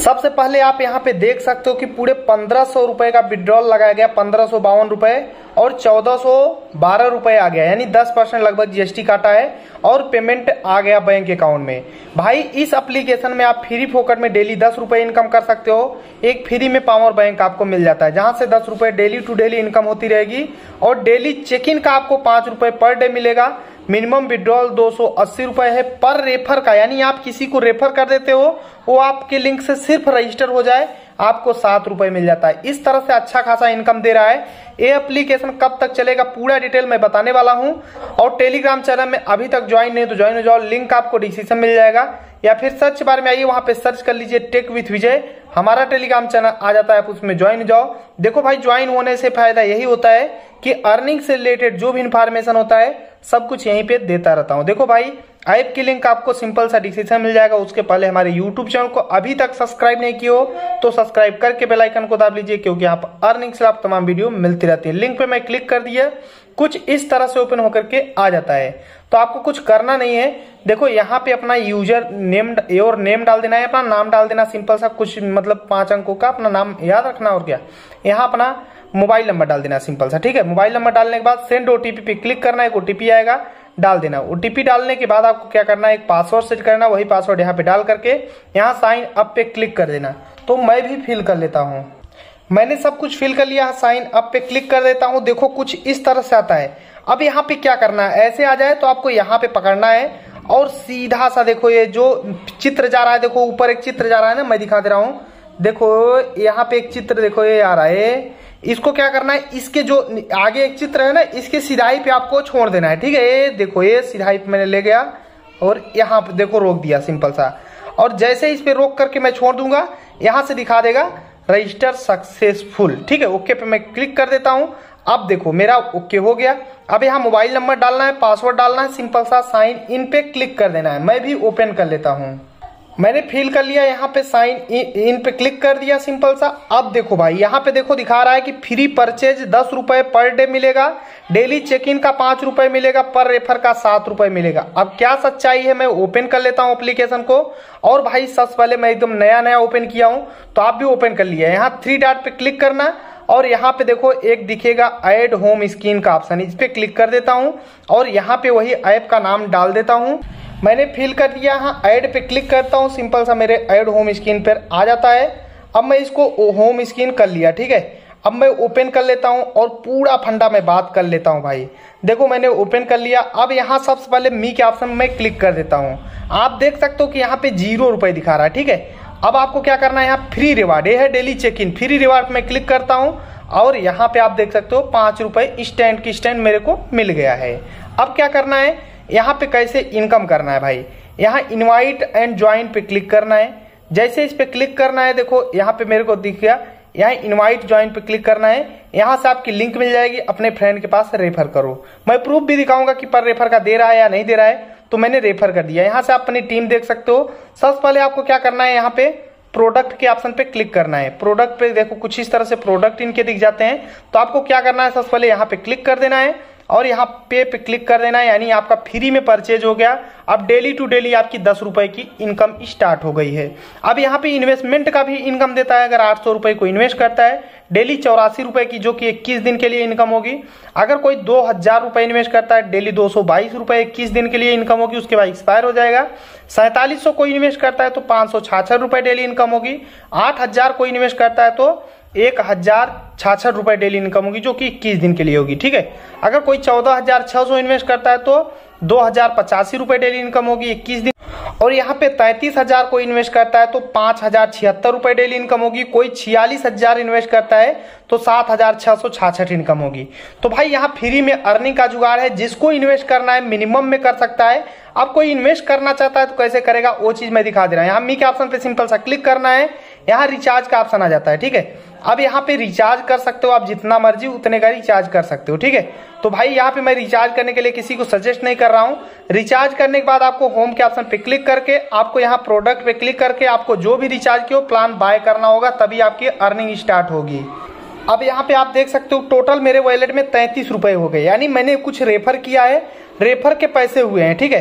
सबसे पहले आप यहाँ पे देख सकते हो कि पूरे 1500 रुपए का विड्रॉल लगाया गया, 1552 रुपए और 1412 रुपए आ गया, यानी 10% लगभग जीएसटी काटा है और पेमेंट आ गया बैंक अकाउंट में। भाई इस एप्लीकेशन में आप फ्री फोकट में डेली 10 रुपए इनकम कर सकते हो। एक फ्री में पावर बैंक आपको मिल जाता है, जहां से 10 रुपए डेली टू डेली इनकम होती रहेगी और डेली चेक इन का आपको 5 रुपए पर डे मिलेगा। मिनिमम विड्रॉल 280 रुपए है पर रेफर का, यानी आप किसी को रेफर कर देते हो, वो आपके लिंक से सिर्फ रजिस्टर हो जाए, आपको 7 रुपए मिल जाता है। इस तरह से अच्छा खासा इनकम दे रहा है। ये एप्लीकेशन कब तक चलेगा पूरा डिटेल मैं बताने वाला हूं। और टेलीग्राम चैनल में अभी तक ज्वाइन नहीं तो ज्वाइन हो जाओ, लिंक आपको डिस्क्रिप्शन मिल जाएगा, या फिर सर्च बार में आइए, वहां पे सर्च कर लीजिए टेक विथ विजय, हमारा टेलीग्राम चैनल आ जाता है, आप उसमें ज्वाइन हो जाओ। देखो भाई, ज्वाइन होने से फायदा यही होता है कि अर्निंग से रिलेटेड जो भी इंफॉर्मेशन होता है सब कुछ यहीं पे देता रहता हूं। देखो भाई, ऐप की लिंक आपको सिंपल सा डिस्क्रिप्शन मिल जाएगा। उसके पहले हमारे यूट्यूब चैनल को अभी तक सब्सक्राइब नहीं किया हो तो सब्सक्राइब करके बेल आइकन को दाब लीजिए, क्योंकि यहाँ पर अर्निंग से आप तमाम वीडियो मिलती रहती है। लिंक पे मैं क्लिक कर दिया, कुछ इस तरह से ओपन होकर के आ जाता है। तो आपको कुछ करना नहीं है। देखो यहाँ पे अपना यूजर नेम और नेम डाल देना है, अपना नाम डाल देना, सिंपल सा कुछ मतलब 5 अंकों का अपना नाम याद रखना। और क्या, यहाँ अपना मोबाइल नंबर डाल देना सिंपल सा, ठीक है। मोबाइल नंबर डालने के बाद सेंड ओटीपी पे क्लिक करना है, एक ओटीपी आएगा, डाल देना। ओटीपी डालने के बाद आपको क्या करना है, एक पासवर्ड सेट करना, वही पासवर्ड यहाँ पे डाल करके यहाँ साइन अप पे क्लिक कर देना। तो मैं भी फिल कर लेता हूँ, मैंने सब कुछ फिल कर लिया, साइन अप पे क्लिक कर देता हूँ। देखो कुछ इस तरह से आता है। अब यहाँ पे क्या करना है, ऐसे आ जाए तो आपको यहाँ पे पकड़ना है और सीधा सा देखो ये जो चित्र जा रहा है, देखो ऊपर एक चित्र जा रहा है ना, मैं दिखा दे रहा हूँ। देखो यहाँ पे एक चित्र देखो ये आ रहा है, इसको क्या करना है, इसके जो आगे एक चित्र है ना, इसके सिधाई पे आपको छोड़ देना है, ठीक है। ये देखो ये सिधाई पे मैंने ले गया और यहाँ पे देखो रोक दिया सिंपल सा। और जैसे इस पे रोक करके मैं छोड़ दूंगा, यहाँ से दिखा देगा रजिस्टर सक्सेसफुल, ठीक है। ओके पे मैं क्लिक कर देता हूँ। अब देखो मेरा ओके हो गया। अब यहाँ मोबाइल नंबर डालना है, पासवर्ड डालना है, सिंपल सा साइन इन पे क्लिक कर देना है। मैं भी ओपन कर लेता हूँ, मैंने फिल कर लिया, यहाँ पे साइन इन पे क्लिक कर दिया सिंपल सा। अब देखो भाई, यहाँ पे देखो दिखा रहा है कि फ्री परचेज 10 रुपए पर डे मिलेगा, डेली चेक इन का 5 रुपए मिलेगा, पर रेफर का 7 रुपए मिलेगा। अब क्या सच्चाई है, मैं ओपन कर लेता हूँ एप्लीकेशन को। और भाई सबसे पहले मैं एकदम नया ओपन किया हूँ, तो आप भी ओपन कर लिया। यहाँ 3 डॉट पे क्लिक करना और यहाँ पे देखो एक दिखेगा ऐड होम स्क्रीन का ऑप्शन, इस पे क्लिक कर देता हूँ और यहाँ पे वही ऐप का नाम डाल देता हूँ। मैंने फिल कर दिया, हाँ ऐड पे क्लिक करता हूँ, सिंपल सा मेरे ऐड होम स्क्रीन पर आ जाता है। अब मैं इसको होम स्क्रीन कर लिया, ठीक है। अब मैं ओपन कर लेता हूँ और पूरा फंडा मैं बात कर लेता हूँ भाई। देखो मैंने ओपन कर लिया। अब यहाँ सबसे पहले मी के ऑप्शन में क्लिक कर देता हूँ। आप देख सकते हो कि यहाँ पे 0 रुपए दिखा रहा है, ठीक है। अब आपको क्या करना है, यहाँ फ्री रिवार्ड, ये है daily check in, free reward में क्लिक करता हूँ और यहाँ पे आप देख सकते हो 5 रुपए स्टैंड की स्टैंड मेरे को मिल गया है। अब क्या करना है, यहाँ पे कैसे इनकम करना है भाई, यहाँ इनवाइट एंड ज्वाइन पे क्लिक करना है। जैसे इस पे क्लिक करना है, देखो यहाँ पे मेरे को दिख गया, यहाँ इनवाइट ज्वाइन पे क्लिक करना है। यहाँ से आपकी लिंक मिल जाएगी, अपने फ्रेंड के पास रेफर करो। मैं प्रूफ भी दिखाऊंगा कि पर रेफर का दे रहा है या नहीं दे रहा है, तो मैंने रेफर कर दिया। यहाँ से आप अपनी टीम देख सकते हो। सबसे पहले आपको क्या करना है, यहाँ पे प्रोडक्ट के ऑप्शन पे क्लिक करना है। प्रोडक्ट पे देखो कुछ इस तरह से प्रोडक्ट इनके दिख जाते हैं। तो आपको क्या करना है, सबसे पहले यहाँ पे क्लिक कर देना है और यहाँ पे क्लिक कर देना है, यानी आपका फ्री में परचेज हो गया। अब डेली टू डेली आपकी 10 रुपए की इनकम स्टार्ट हो गई है। अब यहाँ पे इन्वेस्टमेंट का भी इनकम देता है। अगर 800 रुपए को इन्वेस्ट करता है, डेली 84 रुपए की, जो कि 21 दिन के लिए इनकम होगी। अगर कोई 2000 रुपए इन्वेस्ट करता है, डेली 222 रुपए 21 दिन के लिए इनकम होगी, उसके बाद एक्सपायर हो जाएगा। 4700 को इन्वेस्ट करता है तो 566 रुपए डेली इनकम होगी। 8000 को इन्वेस्ट करता है तो 1066 रुपए डेली इनकम होगी, जो कि 21 दिन के लिए होगी, ठीक है। अगर कोई 14600 इन्वेस्ट करता है तो 2085 रुपए डेली इनकम होगी 21 दिन। और यहाँ पे 33000 को इन्वेस्ट करता है तो 5076 रुपए डेली इनकम होगी। कोई 46000 इन्वेस्ट करता है तो 7666 इनकम होगी। तो भाई यहाँ फ्री में अर्निंग का जुगाड़ है, जिसको इन्वेस्ट करना है मिनिमम में कर सकता है। अब कोई इन्वेस्ट करना चाहता है तो कैसे करेगा, वो चीज मैं दिखा दे रहा हूँ। यहाँ मी के ऑप्शन पे सिंपल सा क्लिक करना है, यहाँ रिचार्ज का ऑप्शन आ जाता है, ठीक है। अब यहाँ पे रिचार्ज कर सकते हो आप, जितना मर्जी उतने का रिचार्ज कर सकते हो, ठीक है। तो भाई यहाँ पे मैं रिचार्ज करने के लिए किसी को सजेस्ट नहीं कर रहा हूँ। रिचार्ज करने के बाद आपको होम के ऑप्शन पे क्लिक करके आपको यहाँ प्रोडक्ट पे क्लिक करके आपको जो भी रिचार्ज किया प्लान बाय करना होगा, तभी आपकी अर्निंग स्टार्ट होगी। अब यहाँ पे आप देख सकते हो टोटल मेरे वॉलेट में 33 रुपए हो गए, यानी मैंने कुछ रेफर किया है, रेफर के पैसे हुए हैं, ठीक है।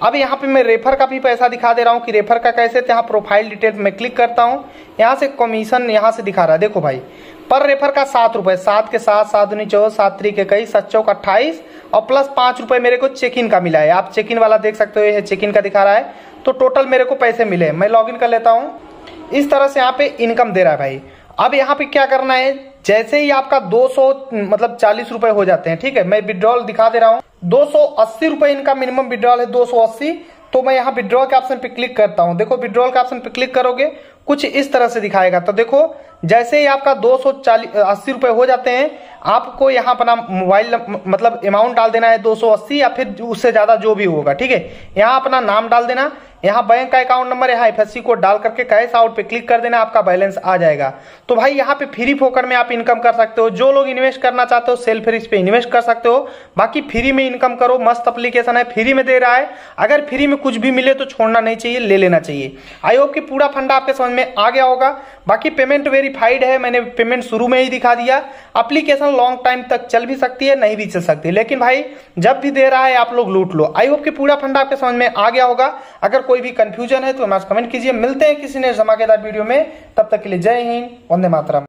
अब यहाँ पे मैं रेफर का भी पैसा दिखा दे रहा हूँ कि रेफर का कैसे। तो यहाँ प्रोफाइल डिटेल में क्लिक करता हूँ, यहाँ से कमीशन यहाँ से दिखा रहा है। देखो भाई पर रेफर का 7 रुपए, 7 के 7, 7 दूनी 14, 7 3 के 21, 7 चौक 28 और प्लस 5 रुपए मेरे को चेक इन का मिला है। आप चेक इन वाला देख सकते हो, ये चेक इन का दिखा रहा है। तो टोटल मेरे को पैसे मिले। मैं लॉग इन कर लेता हूँ। इस तरह से यहाँ पे इनकम दे रहा है भाई। अब यहाँ पे क्या करना है, जैसे ही आपका 200 मतलब 40 रुपए हो जाते हैं, ठीक है, मैं विड्रॉल दिखा दे रहा हूँ। 280 रुपए इनका मिनिमम विड्रॉल है, 280। तो मैं यहाँ विड्रॉल के ऑप्शन पे क्लिक करता हूँ। देखो विड्रॉल के ऑप्शन पे क्लिक करोगे कुछ इस तरह से दिखाएगा। तो देखो जैसे ही आपका 280 रुपए हो जाते हैं, आपको यहाँ अपना मोबाइल मतलब अमाउंट डाल देना है 280 या फिर उससे ज्यादा जो भी होगा, ठीक है। यहाँ अपना नाम डाल देना, यहाँ बैंक का अकाउंट नंबर, यहाँ FSC कोड डाल करके कैश आउट पे क्लिक कर देना, आपका बैलेंस आ जाएगा। तो भाई यहाँ पे फ्री फोकर में आप इनकम कर सकते हो। जो लोग इन्वेस्ट करना चाहते हो सेल्फ रिस्क पे इन्वेस्ट कर सकते हो। बाकी फ्री में इनकम करो, मस्त एप्लीकेशन है, फ्री में दे रहा है। अगर फ्री में कुछ भी मिले तो छोड़ना नहीं चाहिए, ले लेना चाहिए। आई होप कि पूरा फंडा आपके समझ में आ गया होगा। बाकी पेमेंट वेरीफाइड है, मैंने पेमेंट शुरू में ही दिखा दिया। एप्लीकेशन लॉन्ग टाइम तक चल भी सकती है, नहीं भी चल सकती, लेकिन भाई जब भी दे रहा है आप लोग लूट लो। आई होप कि पूरा फंडा आपके समझ में आ गया होगा। अगर कोई भी कंफ्यूजन है तो हमारे कमेंट कीजिए। मिलते हैं किसी ने धमाकेदार वीडियो में, तब तक के लिए जय हिंद, वंदे मातरम।